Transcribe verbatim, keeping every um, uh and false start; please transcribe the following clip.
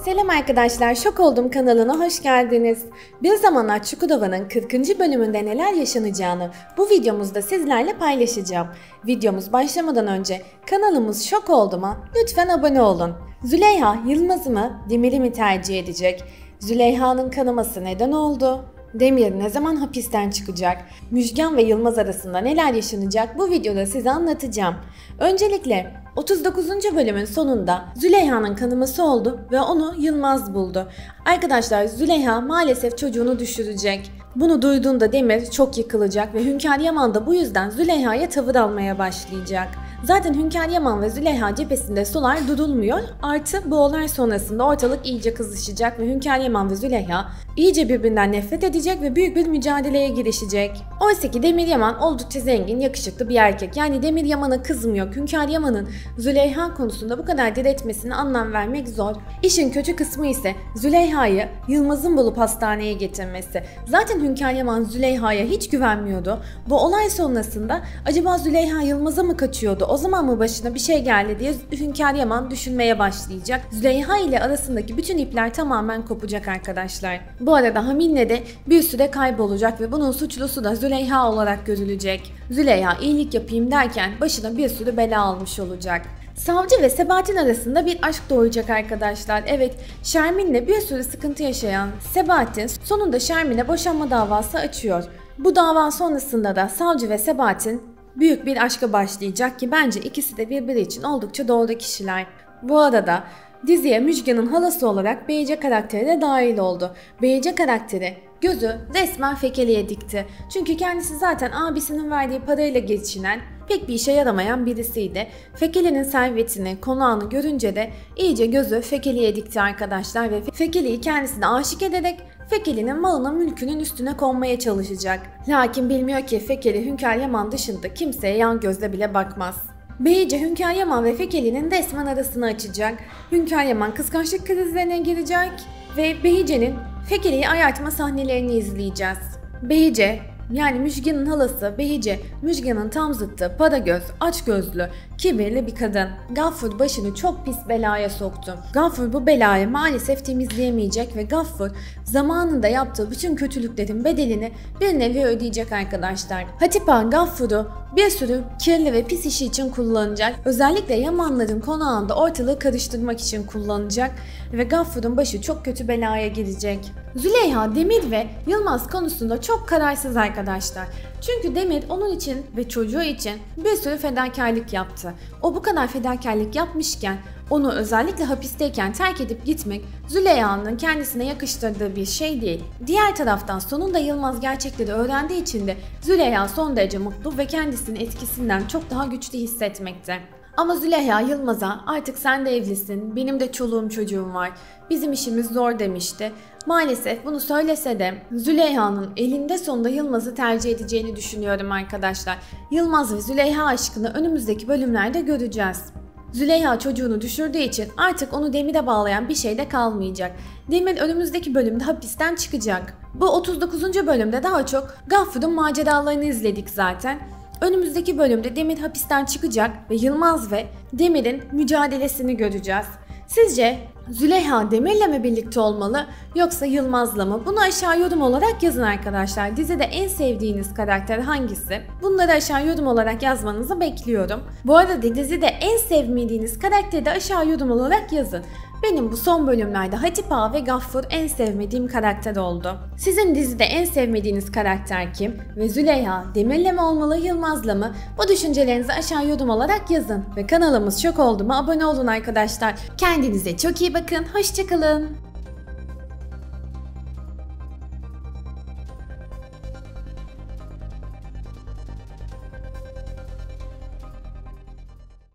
Selam arkadaşlar, Şok Oldum kanalına hoş geldiniz. Bir Zamanlar Çukurova'nın kırkıncı bölümünde neler yaşanacağını bu videomuzda sizlerle paylaşacağım. Videomuz başlamadan önce kanalımız Şok Oldum'a lütfen abone olun. Züleyha Yılmaz'ı mı, Demir'i mi tercih edecek? Züleyha'nın kanaması neden oldu? Demir ne zaman hapisten çıkacak? Müjgan ve Yılmaz arasında neler yaşanacak bu videoda size anlatacağım. Öncelikle otuz dokuzuncu bölümün sonunda Züleyha'nın kanaması oldu ve onu Yılmaz buldu. Arkadaşlar Züleyha maalesef çocuğunu düşürecek. Bunu duyduğunda Demir çok yıkılacak ve Hünkar Yaman da bu yüzden Züleyha'ya tavır almaya başlayacak. Zaten Hünkar Yaman ve Züleyha cephesinde sular durulmuyor. Artı bu olay sonrasında ortalık iyice kızışacak ve Hünkar Yaman ve Züleyha iyice birbirinden nefret edecek ve büyük bir mücadeleye girişecek. Oysa ki Demir Yaman oldukça zengin, yakışıklı bir erkek. Yani Demir Yaman'a kızmıyor. Hünkar Yaman'ın Züleyha konusunda bu kadar diretmesine anlam vermek zor. İşin kötü kısmı ise Züleyha'yı Yılmaz'ın bulup hastaneye getirmesi. Zaten Hünkar Yaman Züleyha'ya hiç güvenmiyordu. Bu olay sonrasında acaba Züleyha Yılmaz'a mı kaçıyordu? O zaman mı başına bir şey geldi diye Hünkar Yaman düşünmeye başlayacak. Züleyha ile arasındaki bütün ipler tamamen kopacak arkadaşlar. Bu arada Hamine de bir süre kaybolacak ve bunun suçlusu da Züleyha olarak görülecek. Züleyha iyilik yapayım derken başına bir sürü bela almış olacak. Savcı ve Sebahat'in arasında bir aşk doğacak arkadaşlar. Evet, Şermin'le bir sürü sıkıntı yaşayan Sebahat'in sonunda Şermin'e boşanma davası açıyor. Bu dava sonrasında da Savcı ve Sebahat'in büyük bir aşka başlayacak ki bence ikisi de birbiri için oldukça doğru kişiler. Bu arada diziye Müjgan'ın halası olarak Beyce karakteri de dahil oldu. Beyce karakteri gözü resmen Fekeli'ye dikti. Çünkü kendisi zaten abisinin verdiği parayla geçinen pek bir işe yaramayan birisiydi. Fekeli'nin servetini, konağını görünce de iyice gözü Fekeli'ye dikti arkadaşlar ve Fekeli'yi kendisine aşık ederek Fekeli'nin malına mülkünün üstüne konmaya çalışacak. Lakin bilmiyor ki Fekeli Hünkar Yaman dışında kimseye yan gözle bile bakmaz. Beyce Hünkar Yaman ve Fekeli'nin resmen arasını açacak. Hünkar Yaman kıskançlık krizlerine girecek ve Behice'nin Fekeli'yi ayartma sahnelerini izleyeceğiz. Behice, yani Müjgan'ın halası Behice, Müjgan'ın tam zıttı, paragöz, açgözlü, kibirli bir kadın. Gaffur başını çok pis belaya soktu. Gaffur bu belayı maalesef temizleyemeyecek ve Gaffur zamanında yaptığı bütün kötülüklerin bedelini bir nevi ödeyecek arkadaşlar. Hatip Han Gaffur'u bir sürü kirli ve pis işi için kullanacak. Özellikle Yamanların konağında ortalığı karıştırmak için kullanacak ve Gaffur'un başı çok kötü belaya girecek. Züleyha, Demir ve Yılmaz konusunda çok kararsız arkadaşlar. Çünkü Demir onun için ve çocuğu için bir sürü fedakarlık yaptı. O bu kadar fedakarlık yapmışken onu özellikle hapisteyken terk edip gitmek Züleyha'nın kendisine yakıştırdığı bir şey değil. Diğer taraftan sonunda Yılmaz gerçekleri öğrendiği için de Züleyha son derece mutlu ve kendisini etkisinden çok daha güçlü hissetmekte. Ama Züleyha Yılmaz'a artık sen de evlisin, benim de çoluğum çocuğum var, bizim işimiz zor demişti. Maalesef bunu söylese de Züleyha'nın elinde sonunda Yılmaz'ı tercih edeceğini düşünüyorum arkadaşlar. Yılmaz ve Züleyha aşkını önümüzdeki bölümlerde göreceğiz. Züleyha çocuğunu düşürdüğü için artık onu Demir'e bağlayan bir şey de kalmayacak. Demir önümüzdeki bölümde hapisten çıkacak. Bu otuz dokuzuncu bölümde daha çok Gaffur'un maceralarını izledik zaten. Önümüzdeki bölümde Demir hapisten çıkacak ve Yılmaz ve Demir'in mücadelesini göreceğiz. Sizce Züleyha Demir'le mi birlikte olmalı yoksa Yılmaz'la mı? Bunu aşağı yorum olarak yazın arkadaşlar. Dizide en sevdiğiniz karakter hangisi? Bunları aşağı yorum olarak yazmanızı bekliyorum. Bu arada dizide en sevmediğiniz karakteri de aşağı yorum olarak yazın. Benim bu son bölümlerde Hatip Ağa ve Gaffur en sevmediğim karakter oldu. Sizin dizide en sevmediğiniz karakter kim? Ve Züleyha Demir'le mi olmalı Yılmaz'la mı? Bu düşüncelerinizi aşağı yorum olarak yazın. Ve kanalımız Şok Oldum'a abone olun arkadaşlar. Kendinize çok iyi bakın. Hoşçakalın.